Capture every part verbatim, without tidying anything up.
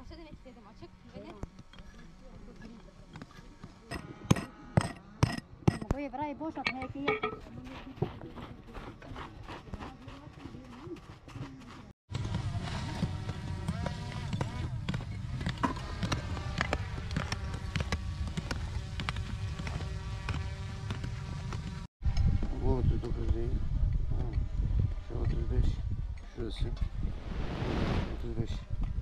Aşağı demek istedim açık. Beni. Koy burayı boş at. Belki yapar. Bu otuz dokuz değil. Şu otuz beş. Şurası. otuz beş.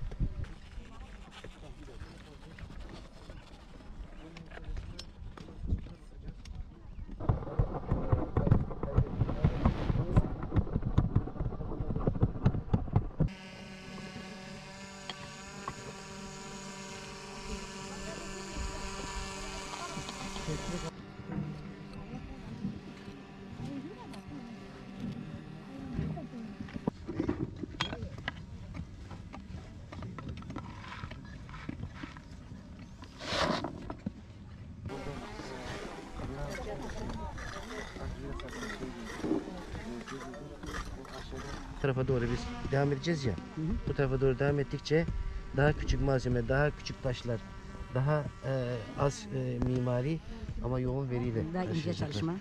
Bu tarafa doğru biz devam edeceğiz ya. Hı hı. Bu tarafa doğru devam ettikçe daha küçük malzeme, daha küçük taşlar, daha e, az e, mimari ama yoğun veriyle daha ince çalışma.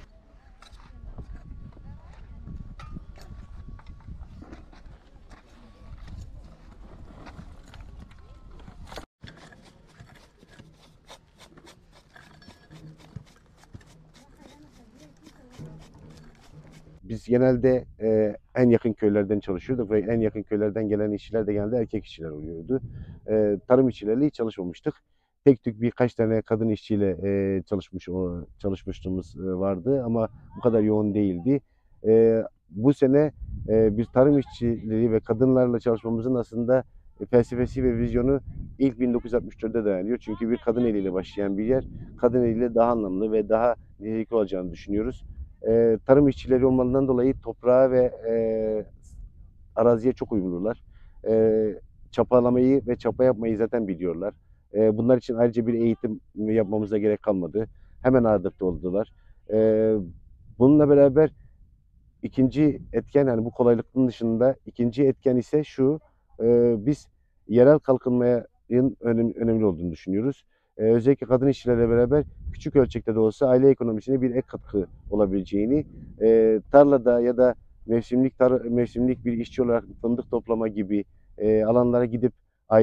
Biz genelde e, en yakın köylerden çalışıyorduk ve en yakın köylerden gelen işçiler de genelde erkek işçiler oluyordu. E, tarım işçileriyle hiç çalışmamıştık. Tek tük birkaç tane kadın işçiyle e, çalışmış o çalışmışlığımız e, vardı ama bu kadar yoğun değildi. E, bu sene e, bir tarım işçileri ve kadınlarla çalışmamızın aslında e, felsefesi ve vizyonu ilk bin dokuz yüz altmış dört'e dayanıyor. Çünkü bir kadın eliyle başlayan bir yer, kadın eliyle daha anlamlı ve daha nitelikli olacağını düşünüyoruz. E, tarım işçileri olmalarından dolayı toprağa ve e, araziye çok uyumlular. E, çapalamayı ve çapa yapmayı zaten biliyorlar. E, bunlar için ayrıca bir eğitim yapmamıza gerek kalmadı. Hemen adapte oldular. E, bununla beraber ikinci etken, yani bu kolaylıkların dışında ikinci etken ise şu: e, biz yerel kalkınmanın önem, önemli olduğunu düşünüyoruz. E, özellikle kadın işçilerle beraber küçük ölçekte de olsa aile ekonomisine bir ek katkı olabileceğini, e, tarlada ya da mevsimlik tar mevsimlik bir işçi olarak fındık toplama gibi e, alanlara gidip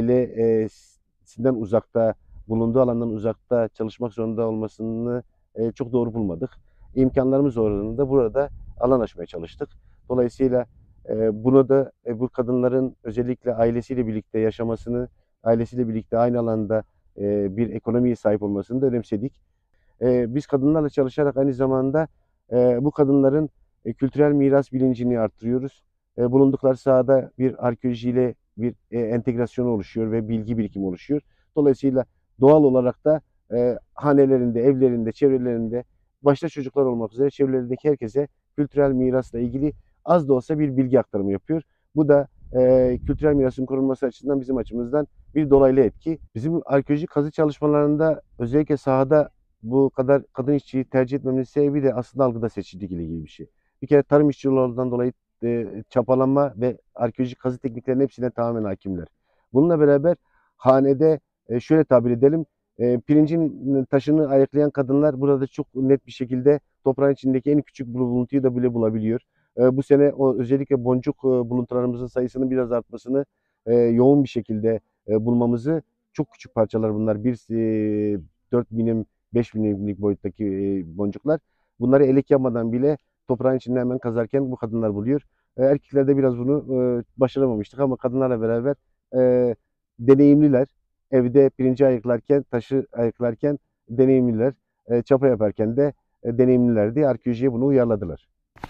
ailesinden uzakta, bulunduğu alandan uzakta çalışmak zorunda olmasını e, çok doğru bulmadık. İmkanlarımız oranında burada alan açmaya çalıştık. Dolayısıyla e, bunu da e, bu kadınların özellikle ailesiyle birlikte yaşamasını, ailesiyle birlikte aynı alanda e, bir ekonomiye sahip olmasını da önemsedik. E, biz kadınlarla çalışarak aynı zamanda e, bu kadınların e, kültürel miras bilincini artırıyoruz. E, bulundukları sahada bir arkeolojiyle bir e, entegrasyon oluşuyor ve bilgi birikimi oluşuyor. Dolayısıyla doğal olarak da e, hanelerinde, evlerinde, çevrelerinde, başta çocuklar olmak üzere çevrelerindeki herkese kültürel mirasla ilgili az da olsa bir bilgi aktarımı yapıyor. Bu da e, kültürel mirasın korunması açısından bizim açımızdan bir dolaylı etki. Bizim arkeolojik kazı çalışmalarında özellikle sahada bu kadar kadın işçiyi tercih etmemizin sebebi de aslında algıda seçicilik ile ilgili bir şey. Bir kere tarım işçiliği olduğundan dolayı e, çapalama ve arkeolojik kazı tekniklerinin hepsine tamamen hakimler. Bununla beraber hanede e, şöyle tabir edelim, e, pirincin taşını ayaklayan kadınlar burada çok net bir şekilde toprağın içindeki en küçük buluntuyu da bile bulabiliyor. E, bu sene o özellikle boncuk e, buluntularımızın sayısının biraz artmasını, e, yoğun bir şekilde e, bulmamızı, çok küçük parçalar bunlar, bir e, dört milim, beş milimlik boyuttaki e, boncuklar. Bunları elek yapmadan bile toprağın içinde hemen kazarken bu kadınlar buluyor. E, erkeklerde biraz bunu e, başaramamıştık ama kadınlarla beraber e, deneyimliler. Evde pirinci ayıklarken, taşı ayıklarken deneyimliler. E, çapa yaparken de e, deneyimlilerdi. Arkeolojiye bunu uyarladılar.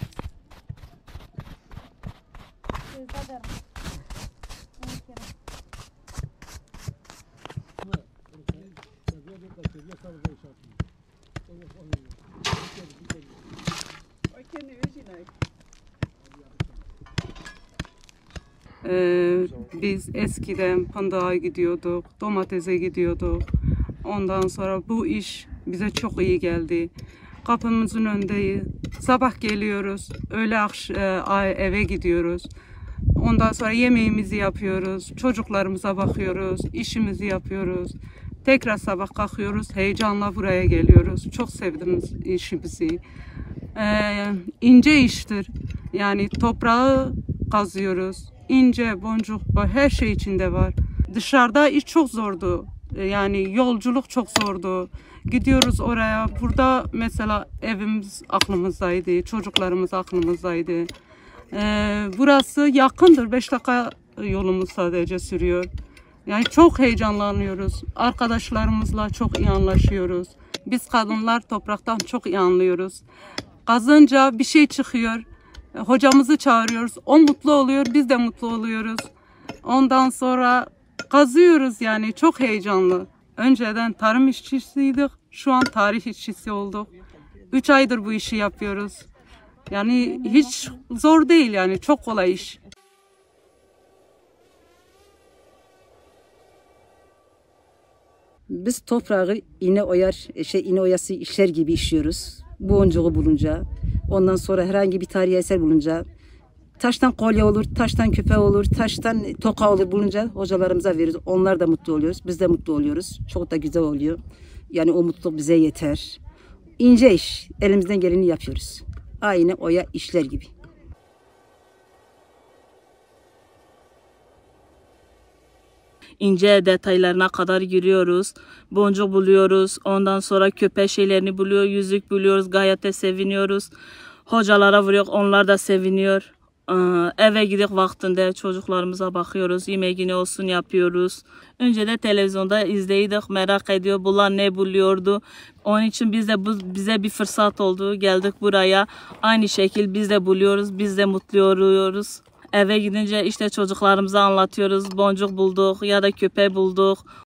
Ee, biz eskiden fındığa gidiyorduk, domatese gidiyorduk. Ondan sonra bu iş bize çok iyi geldi. Kapımızın önündeyiz. Sabah geliyoruz, öğle akşam eve gidiyoruz. Ondan sonra yemeğimizi yapıyoruz, çocuklarımıza bakıyoruz, işimizi yapıyoruz. Tekrar sabah kalkıyoruz, heyecanla buraya geliyoruz. Çok sevdim işimizi. Ee, ince iştir. Yani toprağı kazıyoruz. İnce, boncuk, her şey içinde var. Dışarıda iş çok zordu. Yani yolculuk çok zordu. Gidiyoruz oraya. Burada mesela evimiz aklımızdaydı, çocuklarımız aklımızdaydı. Ee, burası yakındır. Beş dakika yolumuz sadece sürüyor. Yani çok heyecanlanıyoruz. Arkadaşlarımızla çok iyi anlaşıyoruz. Biz kadınlar topraktan çok iyi anlıyoruz. Kazınca bir şey çıkıyor. Hocamızı çağırıyoruz. O mutlu oluyor, biz de mutlu oluyoruz. Ondan sonra kazıyoruz yani çok heyecanlı. Önceden tarım işçisiydik, şu an tarih işçisi olduk. Üç aydır bu işi yapıyoruz. Yani hiç zor değil yani, çok kolay iş. Biz toprağı iğne oyar, şey iğne oyası işler gibi işliyoruz. Boncuğu bulunca, ondan sonra herhangi bir tarihi eser bulunca, taştan kolye olur, taştan küpe olur, taştan toka olur bulunca hocalarımıza veriyoruz. Onlar da mutlu oluyoruz, biz de mutlu oluyoruz. Çok da güzel oluyor. Yani o mutluluk bize yeter. İnce iş, elimizden geleni yapıyoruz. Aynı oya işler gibi. İnce detaylarına kadar giriyoruz. Boncuk buluyoruz. Ondan sonra köpe şeylerini buluyor. Yüzük buluyoruz. Gayet de seviniyoruz. Hocalara vuruyor. Onlar da seviniyor. Ee, eve gidip vaktinde çocuklarımıza bakıyoruz. Yemeğini olsun yapıyoruz. Önce de televizyonda izleydik. Merak ediyor. Bunlar ne buluyordu. Onun için biz de bu, bize bir fırsat oldu. Geldik buraya. Aynı şekil biz de buluyoruz. Biz de mutlu oluyoruz. Eve gidince işte çocuklarımıza anlatıyoruz. Boncuk bulduk ya da köpe bulduk.